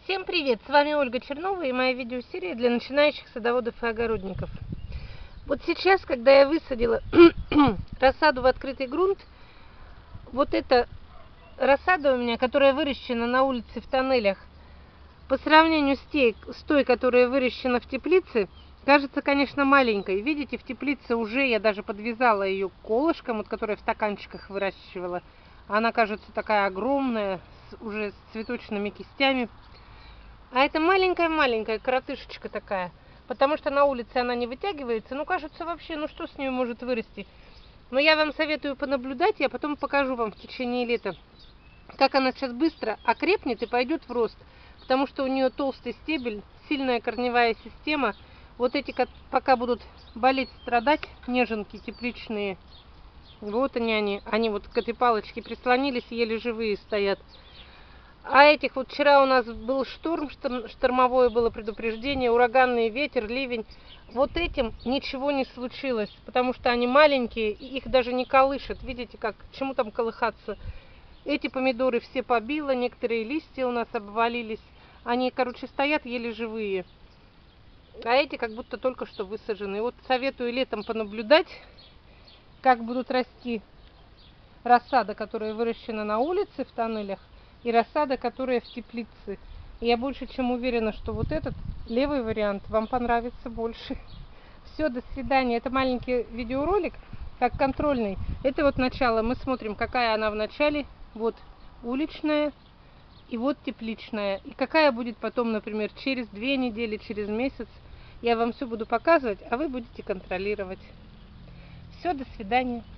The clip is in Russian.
Всем привет! С вами Ольга Чернова и моя видеосерия для начинающих садоводов и огородников. Вот сейчас, когда я высадила рассаду в открытый грунт, вот эта рассада у меня, которая выращена на улице в тоннелях, по сравнению с той, которая выращена в теплице, кажется, конечно, маленькой. Видите, в теплице уже я даже подвязала ее колышком, вот, которая в стаканчиках выращивала. Она, кажется, такая огромная, уже с цветочными кистями. А это маленькая-маленькая коротышечка такая, потому что на улице она не вытягивается. Ну, кажется, вообще, ну что с нее может вырасти? Но я вам советую понаблюдать, я потом покажу вам в течение лета, как она сейчас быстро окрепнет и пойдет в рост. Потому что у нее толстый стебель, сильная корневая система. Вот эти, пока будут болеть, страдать, неженки тепличные, вот они вот к этой палочке прислонились, еле живые стоят. А этих вот вчера у нас был шторм, штормовое было предупреждение, ураганный ветер, ливень. Вот этим ничего не случилось, потому что они маленькие, и их даже не колышет. Видите, как, чему там колыхаться? Эти помидоры все побило, некоторые листья у нас обвалились. Они, короче, стоят еле живые. А эти как будто только что высажены. Вот советую летом понаблюдать, как будут расти рассада, которая выращена на улице в тоннелях, и рассада, которая в теплице. И я больше чем уверена, что вот этот левый вариант вам понравится больше. Все, до свидания. Это маленький видеоролик, как контрольный. Это вот начало. Мы смотрим, какая она в начале. Вот уличная и вот тепличная. И какая будет потом, например, через 2 недели, через месяц. Я вам все буду показывать, а вы будете контролировать. Все, до свидания.